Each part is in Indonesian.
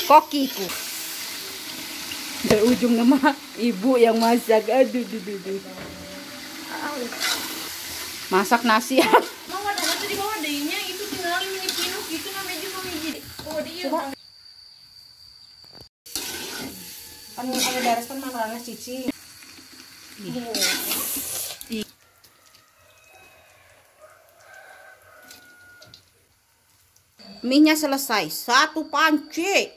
kokiku. Dari ujung nama ibu yang masak. Aduh, masak nasi ya. Mama ada nanti di bawah dehnya itu tinggal ini pinuk gitu namanya juga miji. Oh dia. Kan ada daras kan makanannya cici. Mie-nya selesai, 1 panci.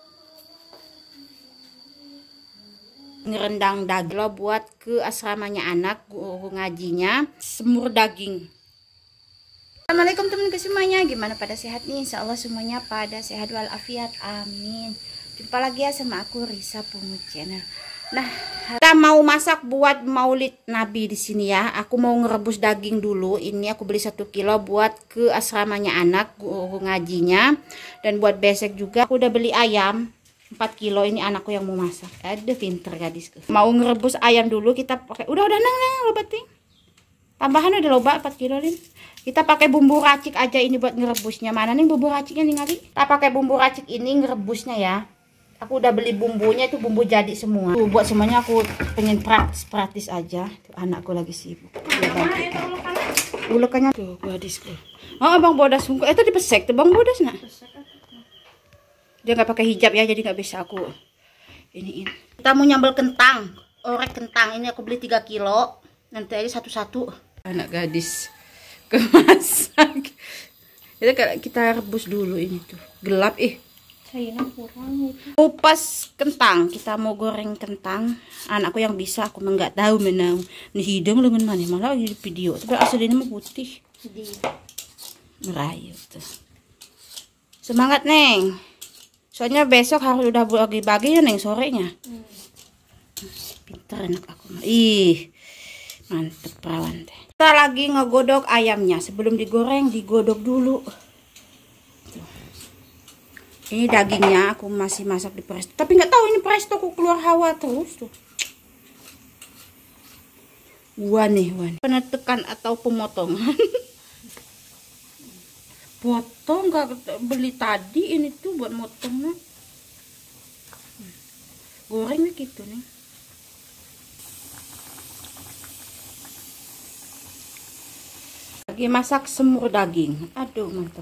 Ngerendang daging buat ke asramanya anak, guru ngajinya, semur daging. Assalamualaikum teman-teman semuanya, gimana pada sehat nih? Insya Allah semuanya pada sehat walafiat, amin. Jumpa lagi ya sama aku Risa Pungut Channel. Nah, kita mau masak buat maulid Nabi di sini ya. Aku mau ngerebus daging dulu. Ini aku beli 1 kilo buat ke asramanya anak, guru ngajinya. Dan buat besek juga aku udah beli ayam 4 kilo. Ini anakku yang mau masak. Aduh, pinter gadisku. Mau ngerebus ayam dulu, kita pakai udah nang lobating. Tambahan udah loba 4 kilo Lin. Kita pakai bumbu racik aja ini buat ngerebusnya. Mana nih bumbu raciknya nih Ngali? Kita pakai bumbu racik ini ngerebusnya ya. Aku udah beli bumbunya, itu bumbu jadi semua. Tuh, buat semuanya aku pengen praktis aja. Tuh, anakku lagi sibuk. Ulekannya tuh gadisku. Oh, Bang Bodas sungguh. Itu dipesek tuh Bang Bodas nah. Dia nggak pakai hijab ya, jadi nggak bisa aku iniin. Kita mau nyambel kentang, orek kentang. Ini aku beli 3 kilo. Nanti aja satu-satu. Anak gadis kemasak. Kita rebus dulu ini tuh. Gelap Sayangnya kurang itu. Kupas kentang, kita mau goreng kentang. Anakku yang bisa, aku mah nggak tahu menang. Ini hidung lengan mana malah di video. Tapi aslinya mah putih. Merayu tuh. Semangat Neng. Soalnya besok harus udah bagi-bagi ya Neng sorenya. Pinter anak aku mah. Ih, mantep perawan teh. Kita lagi ngegodok ayamnya. Sebelum digoreng, digodok dulu. Ini dagingnya aku masih masak di presto. Tapi nggak tahu ini presto aku keluar hawa terus tuh. Wan. Penetekan atau pemotongan. Potong nggak beli tadi ini tuh buat motongnya. Gorengnya gitu nih. Lagi masak semur daging. Aduh mantap.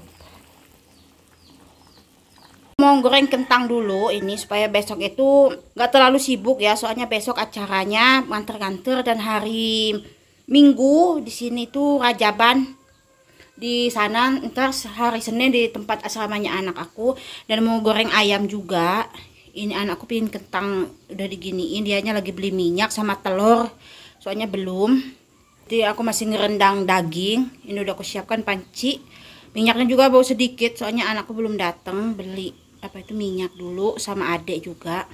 Mau goreng kentang dulu ini supaya besok itu nggak terlalu sibuk ya, soalnya besok acaranya nganter-nganter dan hari Minggu di sini tuh Rajaban di sana, ntar hari Senin di tempat asramanya anak aku. Dan mau goreng ayam juga. Ini anakku pingin kentang udah diginiin, dianya lagi beli minyak sama telur soalnya belum. Jadi aku masih ngerendang daging. Ini udah aku siapkan panci. Minyaknya juga bau sedikit soalnya anakku belum datang beli apa itu minyak dulu sama adek juga.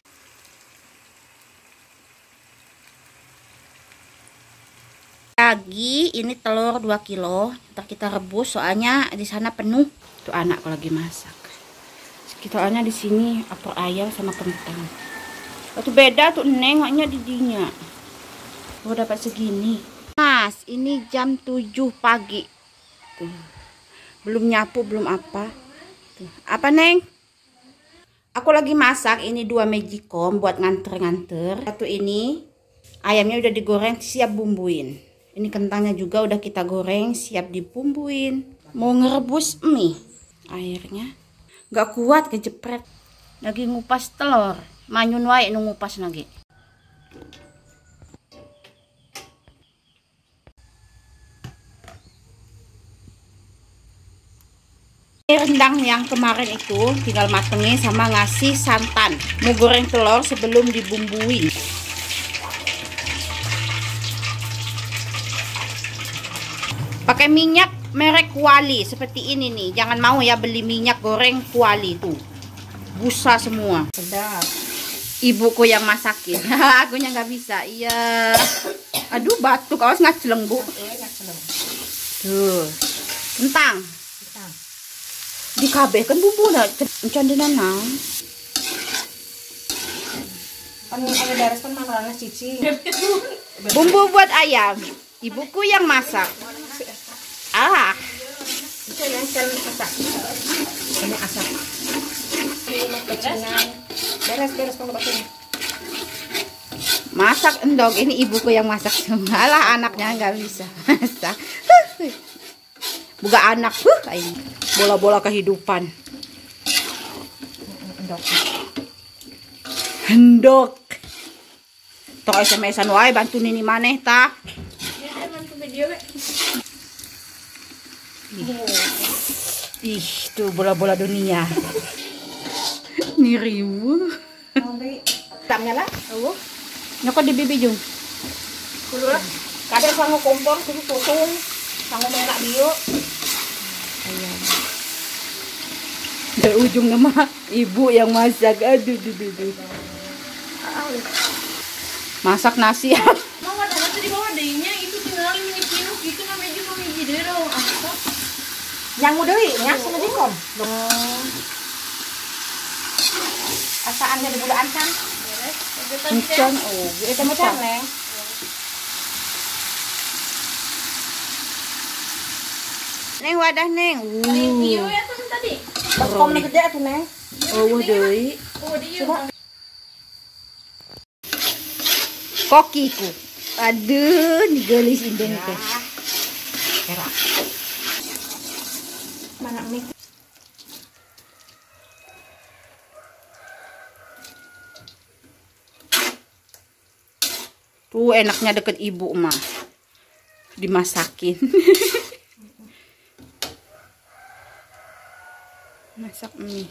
Lagi ini telur 2 kilo. Ntar kita rebus soalnya di sana penuh. Tuh anakku lagi masak. Soalnya di sini opor ayam sama kentang. Itu beda tuh Neng, hanya didinya. Oh dapat segini. Mas, ini jam 7 pagi. Tuh. Belum nyapu, belum apa. Tuh. Apa Neng? Aku lagi masak ini 2 magicom buat nganter-nganter. Satu ini ayamnya udah digoreng, siap bumbuin. Ini kentangnya juga udah kita goreng, siap dibumbuin. Mau ngerebus mie. Airnya nggak kuat kejepret. Lagi ngupas telur. Manyun wae nu ngupas lagi. Rendang yang kemarin itu tinggal matengin sama ngasih santan. Mau goreng telur sebelum dibumbuin. Pakai minyak merek Kuali seperti ini nih. Jangan mau ya beli minyak goreng Kuali tuh. Busa semua. Sedap. Ibuku yang masakin. Akunya nggak bisa. Iya. Aduh batuk, awas ngaceleng Bu. Tuh. Kentang. Di KB kan bumbu nah candenan nang. Kan ada daras kan makanannya cici. Bumbu buat ayam. Ibuku yang masak. Ah. Itu yang masak. Ini asap. Beres. Beres kalau batin. Masak endog, ini ibuku yang masak semua lah, anaknya nggak bisa masak. Buka anak, ini bola-bola kehidupan. Hendok. Tok SMS-an wae bantu nini maneh ta. Ya, mantu video we. Ih, tuh bola-bola dunia. Nirimu. Tamnya lah. Oh. Nyokot di bibi jung. Kudu lah. Kadang sangu kompor kudu tutung. Sangu merah bio. Ayam. Dari ujung nama ibu yang masak. Aduh. Masak nasi. Mau ada nanti di bawah dehnya itu tinggal mini pinuk gitu namanya juga miji deh dong. Apa? Yang udah nya sama dikom. Asaannya di bulan kan. Beres. Encan, oh, Itu macam neng. Neng wadah neng. Video ya tuh tadi. Kom gede tuh neng. Oh, deui. Oh, dia. Kokiku. Aduh, digelis indeng teh. Era. Mana mie? Tuh enaknya deket ibu mah. Dimasakin. Masak mie.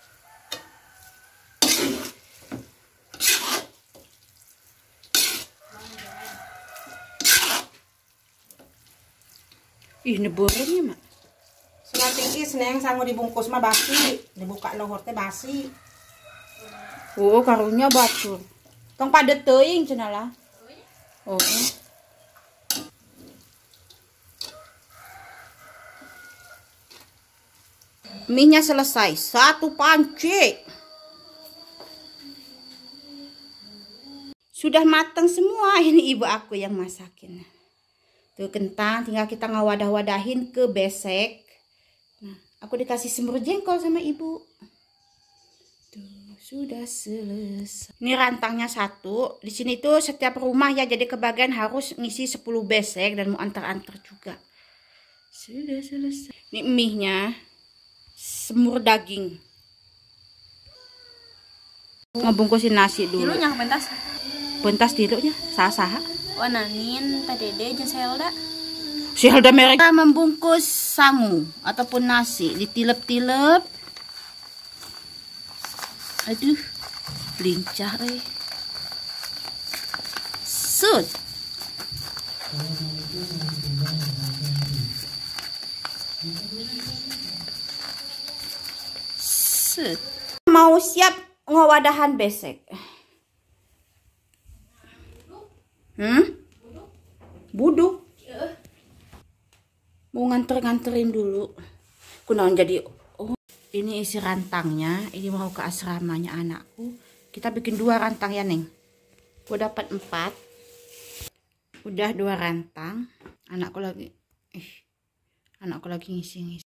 Ih, nebornya mak. Senang tinggi seneng sangu dibungkus mah basi. Dibuka lohor teh basi. Oh, karunya batur. Tong padet teuing cenah lah. Oh. Mie-nya selesai, satu panci. Sudah matang semua, ini ibu aku yang masakin. Tuh kentang tinggal kita ngawadah-wadahin ke besek. Nah, aku dikasih semur jengkol sama ibu. Tuh, sudah selesai. Ini rantangnya satu. Di sini tuh setiap rumah ya, jadi kebagian harus ngisi 10 besek dan mau antar-antar juga. Sudah selesai. Ini mie-nya semur daging. Ngebungkusin nasi dulu. Dilunya pentas. Pentas dilunya sah-sah. Wananin PDD jeung Selda. Si Helda mereka membungkus sangu ataupun nasi, ditilep-tilep. Aduh, lincah Sud. Sud. Mau siap ngewadahan besek. Buduk. Mau nganterin dulu. Kunaon jadi, oh, ini isi rantangnya. Ini mau ke asramanya anakku. Kita bikin 2 rantang ya, Neng. Gue dapat 4. Udah 2 rantang. Anakku lagi ngisi-ngisi.